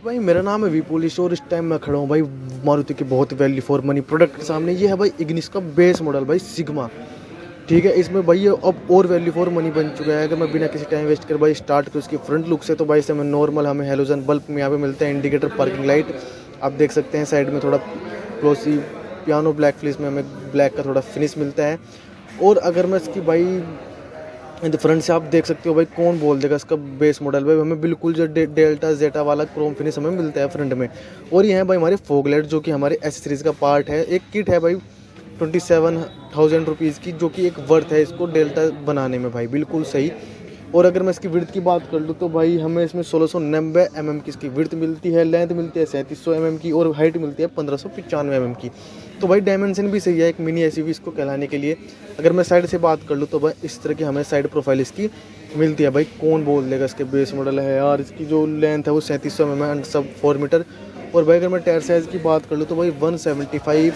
भाई मेरा नाम है विपुलिश और इस टाइम मैं खड़ा हूँ भाई मारुति की बहुत वैल्यू फॉर मनी प्रोडक्ट के सामने। ये है भाई इग्निस का बेस मॉडल भाई सिग्मा। ठीक है, इसमें भाई ये अब और वैल्यू फॉर मनी बन चुका है। अगर मैं बिना किसी टाइम वेस्ट कर भाई स्टार्ट करूँ इसकी फ्रंट लुक से, तो भाई से हमें नॉर्मल हमें हेलोजन बल्ब में यहाँ पे मिलता है, इंडिकेटर, पार्किंग लाइट आप देख सकते हैं। साइड में थोड़ा क्लोसी पियानो ब्लैक फिनिश में हमें ब्लैक का थोड़ा फिनिश मिलता है। और अगर मैं इसकी भाई फ्रंट से आप देख सकते हो भाई, कौन बोल देगा इसका बेस मॉडल भाई, हमें बिल्कुल जो डेल्टा जेटा वाला क्रोम फिनिश हमें मिलता है फ्रंट में। और ये है भाई हमारे फॉग लाइट जो कि हमारे एसेसरीज का पार्ट है। एक किट है भाई 27,000 रुपीज़ की, जो कि एक वर्थ है इसको डेल्टा बनाने में भाई, बिल्कुल सही। और अगर मैं इसकी विड्थ की बात कर लूँ तो भाई हमें इसमें 1690 mm की इसकी विड्थ मिलती है, लेंथ मिलती है 3700 mm की, और हाइट मिलती है 1595 mm की। तो भाई डायमेंशन भी सही है एक मिनी एसयूवी इसको कहलाने के लिए। अगर मैं साइड से बात कर लूँ तो भाई इस तरह की हमें साइड प्रोफाइल इसकी मिलती है। भाई कौन बोल देगा इसके बेस मॉडल है यार। इसकी जो लेंथ है वो 3700 mm एंड सब 4 मीटर। और भाई अगर मैं टायर साइज़ की बात कर लूँ तो भाई 175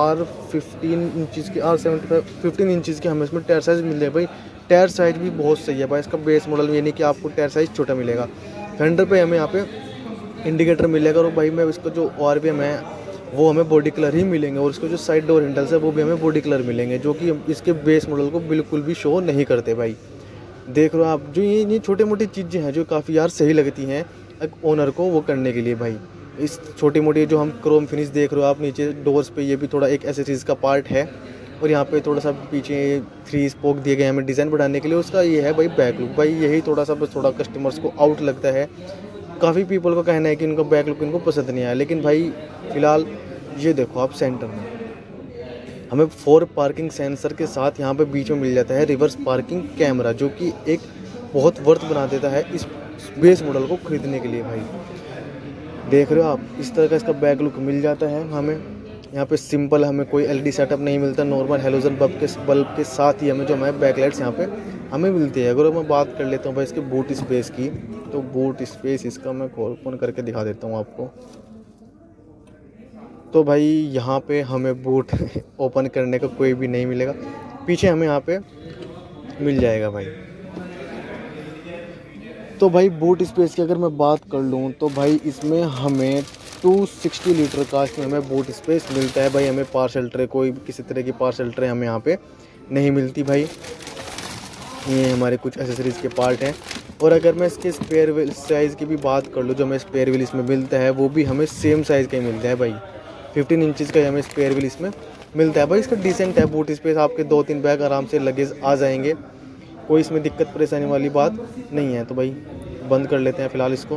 15 इंचज़ की हमें इसमें टायर साइज़ मिल रहा है भाई। टायर साइज़ भी बहुत सही है भाई इसका बेस मॉडल में, ये नहीं कि आपको टायर साइज़ छोटा मिलेगा। फेंडर पे हमें यहाँ पे इंडिकेटर मिलेगा, और भाई मैं इसको जो RPM है वो हमें बॉडी कलर ही मिलेंगे, और इसको जो साइड डोर हैंडल्स है वो भी हमें बॉडी कलर मिलेंगे, जो कि इसके बेस मॉडल को बिल्कुल भी शो नहीं करते भाई। देख रहे हो आप, जो ये छोटी मोटी चीज़ें हैं जो काफ़ी यार सही लगती हैं एक ओनर को वो करने के लिए भाई। इस छोटी मोटी जो हम क्रोम फिनिश देख रहे हो आप नीचे डोर्स पे, ये भी थोड़ा एक एसेसरीज का पार्ट है। और यहाँ पे थोड़ा सा पीछे 3 स्पोक दिए गए हमें डिज़ाइन बढ़ाने के लिए। उसका ये है भाई बैक लुक, भाई यही थोड़ा सा बस थोड़ा कस्टमर्स को आउट लगता है। काफ़ी पीपल का कहना है कि उनका बैक लुक इनको पसंद नहीं आया, लेकिन भाई फ़िलहाल ये देखो आप सेंटर में हमें 4 पार्किंग सेंसर के साथ यहाँ पे बीच में मिल जाता है रिवर्स पार्किंग कैमरा, जो कि एक बहुत वर्थ बना देता है इस बेस मॉडल को ख़रीदने के लिए भाई। देख रहे हो आप, इस तरह का इसका बैक लुक मिल जाता है हमें। यहाँ पे सिंपल हमें कोई LED सेटअप नहीं मिलता, नॉर्मल हेलोजन बल्ब के साथ ही हमें जो हमारे बैक लाइट्स यहाँ पे हमें मिलती है। अगर मैं बात कर लेता हूँ भाई इसके बूट स्पेस की, तो बूट स्पेस इसका मैं ओपन करके दिखा देता हूँ आपको। तो भाई यहाँ पे हमें बूट ओपन करने का कोई भी नहीं मिलेगा, पीछे हमें यहाँ पे मिल जाएगा भाई। तो भाई बूट स्पेस की अगर मैं बात कर लूँ तो भाई इसमें हमें 260 लीटर का इसमें हमें बूट स्पेस मिलता है भाई। हमें पार्सल ट्रे, कोई किसी तरह की पार्सल ट्रे हमें यहाँ पे नहीं मिलती भाई। ये हमारे कुछ एसेसरीज़ के पार्ट हैं। और अगर मैं इसके स्पेयर व्हील साइज़ की भी बात कर लूँ, जो हमें स्पेयर व्हील इसमें मिलता है वो भी हमें सेम साइज़ का ही मिलता है भाई। 15 इंचज़ का हमें स्पेयर व्हील इसमें मिलता है भाई। इसका डिसेंट है बूट स्पेस, आपके 2-3 बैग आराम से लगेज आ जाएंगे, कोई इसमें दिक्कत परेशानी वाली बात नहीं है। तो भाई बंद कर लेते हैं फ़िलहाल इसको।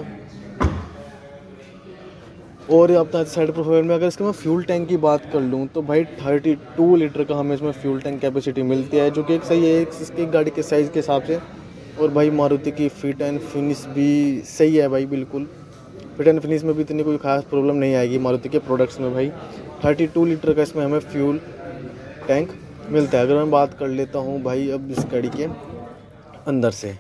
और अपना साइड प्रोफाइल में अगर इसके मैं फ्यूल टैंक की बात कर लूँ तो भाई 32 लीटर का हमें इसमें फ्यूल टैंक कैपेसिटी मिलती है, जो कि एक सही है इसकी गाड़ी के साइज़ के हिसाब से। और भाई मारुति की फिट एंड फिनिश भी सही है भाई, बिल्कुल फिट एंड फिनिश में भी इतनी कोई खास प्रॉब्लम नहीं आएगी मारुति के प्रोडक्ट्स में भाई। 32 लीटर का इसमें हमें फ्यूल टैंक मिलता है। अगर मैं बात कर लेता हूँ भाई अब इस गाड़ी के अंदर से,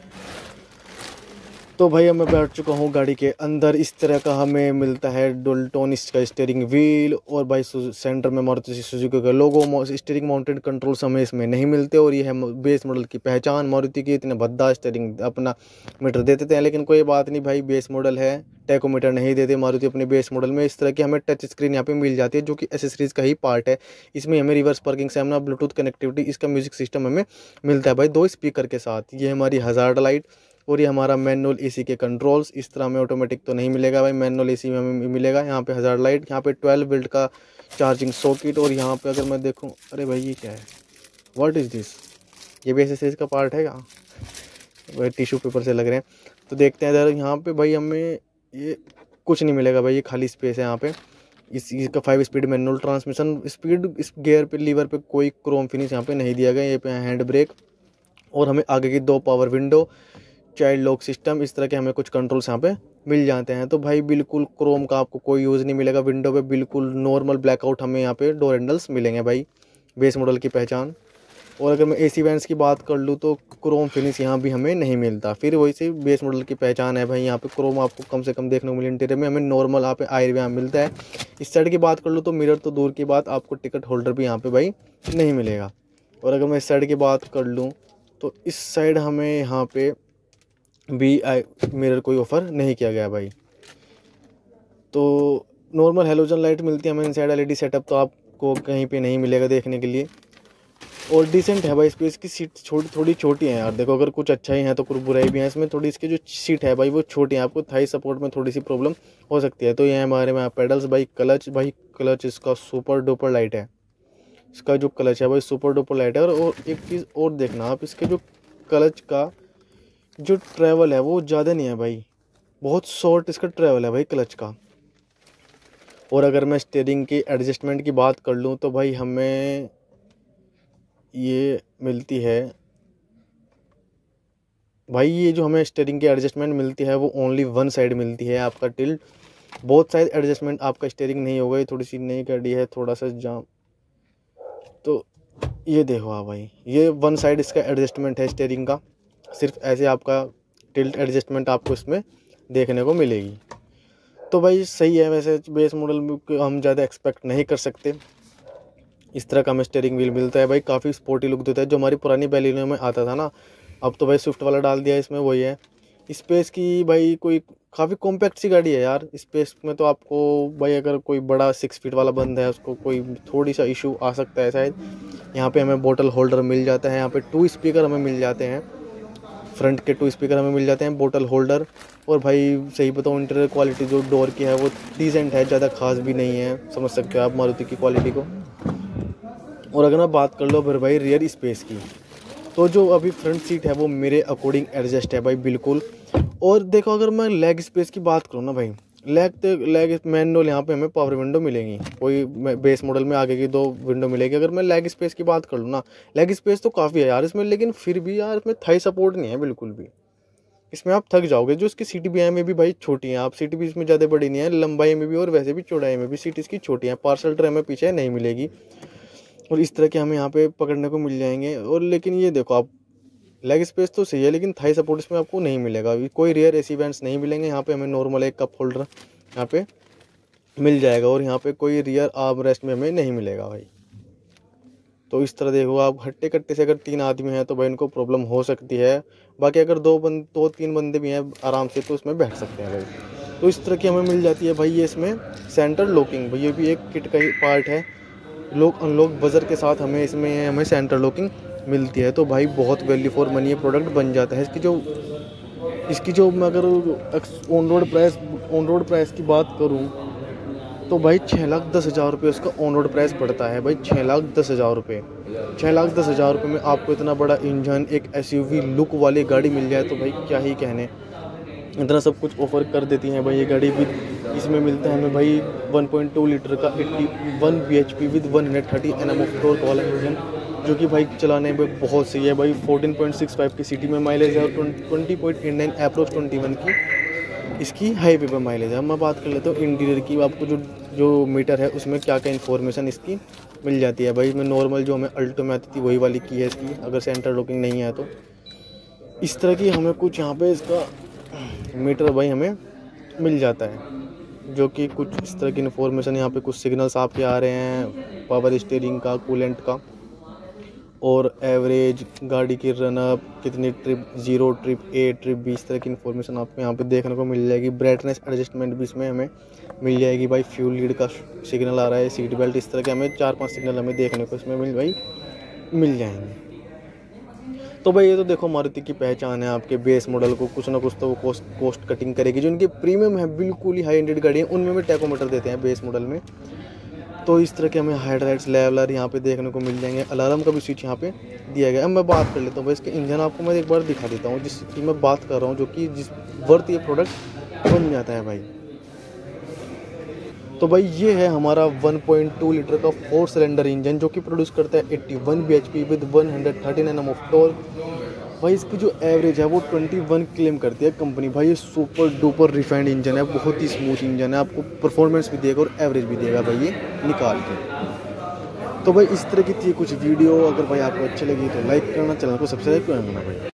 तो भाई अब मैं बैठ चुका हूँ गाड़ी के अंदर। इस तरह का हमें मिलता है डोल्टोनिस का स्टीयरिंग व्हील, और भाई सेंटर में मारुति सुजुकी का लोगो। स्टीयरिंग माउंटेड कंट्रोल्स हमें इसमें नहीं मिलते, और ये है बेस मॉडल की पहचान मारुति की। इतने भद्दा स्टीयरिंग अपना मीटर दे देते हैं, लेकिन कोई बात नहीं भाई, बेस मॉडल है, टैकोमीटर नहीं देते मारुति अपने बेस मॉडल में। इस तरह की हमें टच स्क्रीन यहाँ पे मिल जाती है, जो कि एसेसरीज का ही पार्ट है। इसमें हमें रिवर्स पार्किंग से अपना ब्लूटूथ कनेक्टिविटी, इसका म्यूजिक सिस्टम हमें मिलता है भाई 2 स्पीकर के साथ। ये हमारी हज़ार्ड लाइट, और ये हमारा मैनुअल एसी के कंट्रोल्स। इस तरह में ऑटोमेटिक तो नहीं मिलेगा भाई, मैनुअल एसी में हमें मिलेगा। यहाँ पे हज़ार्ड लाइट, यहाँ पे 12 वोल्ट का चार्जिंग सॉकेट। और यहाँ पे अगर मैं देखूँ, अरे भाई ये क्या है, व्हाट इज़ दिस, ये भी एसेसरीज का पार्ट है क्या भाई, टिश्यू पेपर से लग रहे हैं। तो देखते हैं इधर, यहाँ पे भाई हमें ये कुछ नहीं मिलेगा भाई, ये खाली स्पेस है यहाँ पे। इसका 5 स्पीड मैनुअल ट्रांसमिशन स्पीड, इस गियर पे लीवर पे कोई क्रोम फिनिश यहाँ पे नहीं दिया गया। ये पे हैंड ब्रेक, और हमें आगे की 2 power window, child lock system, इस तरह के हमें कुछ कंट्रोल्स यहाँ पे मिल जाते हैं। तो भाई बिल्कुल क्रोम का आपको कोई यूज़ नहीं मिलेगा विंडो पे, बिल्कुल नॉर्मल ब्लैकआउट हमें यहाँ पे डोर हैंडल्स मिलेंगे भाई, बेस मॉडल की पहचान। और अगर मैं एसी वेंट्स की बात कर लूँ तो क्रोम फिनिश यहाँ भी हमें नहीं मिलता, फिर वही से बेस मॉडल की पहचान है भाई। यहाँ पे क्रोम आपको कम से कम देखने को मिले इंटीरियर में, हमें नॉर्मल यहाँ पे आयर भी यहाँ मिलता है। इस साइड की बात कर लूँ तो मिरर तो दूर की बात, आपको टिकट होल्डर भी यहाँ पे भाई नहीं मिलेगा। और अगर मैं इस साइड की बात कर लूँ तो इस साइड हमें यहाँ पे भी मिरर कोई ऑफ़र नहीं किया गया भाई। तो नॉर्मल हेलोजन लाइट मिलती है हमें इनसाइड एलईडी सेटअप, तो आपको कहीं पे नहीं मिलेगा देखने के लिए। और डिसेंट है भाई स्पेस की सीट, थोड़ी छोटी है यार। देखो अगर कुछ अच्छा ही है तो कुछ बुराई भी है इसमें। थोड़ी इसकी जो सीट है भाई वो छोटी है, आपको थाई सपोर्ट में थोड़ी सी प्रॉब्लम हो सकती है। तो ये हमारे में पेडल्स भाई, क्लच इसका सुपर डुपर लाइट है। इसका जो क्लच है भाई सुपर डुपर लाइट है। और एक चीज़ और देखना आप, इसके जो क्लच का जो ट्रैवल है वो ज़्यादा नहीं है भाई, बहुत शॉर्ट इसका ट्रैवल है भाई क्लच का। और अगर मैं स्टीयरिंग की एडजस्टमेंट की बात कर लूँ तो भाई हमें ये मिलती है भाई, ये जो हमें स्टीयरिंग की एडजस्टमेंट मिलती है वो ओनली वन साइड मिलती है। आपका टिल्ट बोथ साइड एडजस्टमेंट आपका स्टीयरिंग नहीं होगा। ये थोड़ी सी नई गाड़ी है, थोड़ा सा जाम। तो ये देखो हाँ भाई, ये वन साइड इसका एडजस्टमेंट है स्टीयरिंग का। सिर्फ ऐसे आपका टिल्ट एडजस्टमेंट आपको इसमें देखने को मिलेगी। तो भाई सही है। वैसे बेस मॉडल में हम ज़्यादा एक्सपेक्ट नहीं कर सकते। इस तरह का हमें स्टीयरिंग व्हील मिलता है भाई, काफ़ी स्पोर्टी लुक देता है। जो हमारी पुरानी बैलिनो में आता था ना, अब तो भाई स्विफ्ट वाला डाल दिया इसमें, वही है। स्पेस की भाई कोई काफ़ी कॉम्पैक्ट सी गाड़ी है यार। स्पेस में तो आपको भाई अगर कोई बड़ा 6 फीट वाला बंदा है उसको कोई थोड़ी सा इशू आ सकता है शायद। यहाँ पे हमें बोतल होल्डर मिल जाता है, यहाँ पे 2 स्पीकर हमें मिल जाते हैं, फ्रंट के 2 स्पीकर हमें मिल जाते हैं, बोतल होल्डर। और भाई सही बताऊँ इंटीरियर क्वालिटी जो डोर की है वो डिसेंट है, ज़्यादा खास भी नहीं है। समझ सकते हो आप मारुति की क्वालिटी को। और अगर मैं बात कर लो फिर भाई रियर स्पेस की, तो जो अभी फ्रंट सीट है वो मेरे अकॉर्डिंग एडजस्ट है भाई बिल्कुल। और देखो अगर मैं लेग स्पेस की बात करूँ ना भाई, लेग मैनुअल यहाँ पे हमें पावर विंडो मिलेंगी। कोई बेस मॉडल में आगे की 2 विंडो मिलेगी। अगर मैं लेग स्पेस की बात कर लूँ ना, लेग स्पेस तो काफ़ी है यार इसमें, लेकिन फिर भी यार इसमें थाई सपोर्ट नहीं है बिल्कुल भी। इसमें आप थक जाओगे। जो इसकी सीट भी है में भी भाई छोटी है, आप सीट भी इसमें ज़्यादा बड़ी नहीं है लंबाई में भी, और वैसे भी चौड़ाई में भी सीट इसकी छोटी है। पार्सल ट्रे में पीछे नहीं मिलेगी। और इस तरह के हमें यहाँ पे पकड़ने को मिल जाएंगे। और लेकिन ये देखो आप, लेग स्पेस तो सही है लेकिन थाई सपोर्ट इसमें आपको नहीं मिलेगा। कोई रेयर एसी वेंट्स नहीं मिलेंगे। यहाँ पे हमें नॉर्मल एक कप होल्डर यहाँ पे मिल जाएगा, और यहाँ पे कोई रियर आर्म रेस्ट में हमें नहीं मिलेगा भाई। तो इस तरह देखो आप, हट्टे कट्टे से अगर 3 आदमी हैं तो भाई इनको प्रॉब्लम हो सकती है। बाकी अगर 2-3 बंदे भी हैं आराम से तो उसमें बैठ सकते हैं भाई। तो इस तरह की हमें मिल जाती है भाई ये इसमें सेंटर लॉकिंग। भाई ये भी एक किट का ही पार्ट है। लॉक अनलॉक बजर के साथ हमें सेंटर लॉकिंग मिलती है। तो भाई बहुत वैल्यू फॉर मनी ये प्रोडक्ट बन जाता है। इसकी जो मैं अगर ऑन रोड प्राइस की बात करूं तो भाई 6,10,000 रुपये उसका ऑन रोड प्राइस पड़ता है भाई। 6,10,000 रुपये, 6,10,000 रुपये में आपको इतना बड़ा इंजन, एक SUV लुक वाली गाड़ी मिल जाए तो भाई क्या ही कहने। इतना सब कुछ ऑफर कर देती हैं भाई ये गाड़ी भी। इसमें मिलता है हमें भाई 1.2 लीटर का 81 bhp with 130 Nm of torque वाला इंजन, जो कि भाई चलाने में बहुत सही है भाई। 14.65 की सिटी में माइलेज है, और 20.89 अप्रोक्स 21 की इसकी हाईवे पर माइलेज है। मैं बात कर लेता हूँ इंटीरियर की। आपको जो मीटर है उसमें क्या क्या इन्फॉर्मेशन इसकी मिल जाती है भाई। इसमें नॉर्मल जो हमें अल्टो में आती थी वही वाली की है इसकी, अगर सेंटर लॉकिंग नहीं है तो। इस तरह की हमें कुछ यहाँ पे इसका मीटर भाई हमें मिल जाता है, जो कि कुछ इस तरह की इन्फॉर्मेशन। यहाँ पे कुछ सिग्नल्स आपके आ रहे हैं, पावर स्टीयरिंग का, कूलेंट का, और एवरेज गाड़ी की रनअप, कितनी trip, 0 trip, A trip, B, इस तरह की इन्फॉर्मेशन आपको यहाँ पे देखने को मिल जाएगी। ब्राइटनेस एडजस्टमेंट भी इसमें हमें मिल जाएगी भाई। फ्यूल लीड का सिग्नल आ रहा है, सीट बेल्ट, इस तरह के हमें 4-5 सिग्नल हमें देखने को इसमें मिल जाएंगे। तो भाई ये तो देखो मारुति की पहचान है, आपके बेस मॉडल को कुछ ना कुछ तो वो कॉस्ट कटिंग करेगी। जो इनके प्रीमियम है बिल्कुल ही हाई एंडेड गाड़ी है, उनमें भी टैकोमीटर देते हैं बेस मॉडल में। तो इस तरह के हमें हेडलाइट्स, लेवलर यहाँ पे देखने को मिल जाएंगे। अलार्म का भी स्विच यहाँ पे दिया गया है। अब मैं बात कर लेता हूँ भाई इसके इंजन, आपको मैं एक बार दिखा देता हूँ जिसकी मैं बात कर रहा हूँ, जो कि जिस वर्थ ये प्रोडक्ट बन जाता है भाई। तो भाई ये है हमारा 1.2 लीटर का 4 सिलेंडर इंजन, जो कि प्रोड्यूस करता है 81 bhp with 130 Nm of torque. भाई इसकी जो एवरेज है वो 21 क्लेम करती है कंपनी। भाई ये सुपर डुपर रिफाइंड इंजन है, बहुत ही स्मूथ इंजन है, आपको परफॉर्मेंस भी देगा और एवरेज भी देगा भाई ये निकाल के। तो भाई इस तरह की थी कुछ वीडियो। अगर भाई आपको अच्छी लगी तो लाइक करना, चैनल को सब्सक्राइब करना भाई।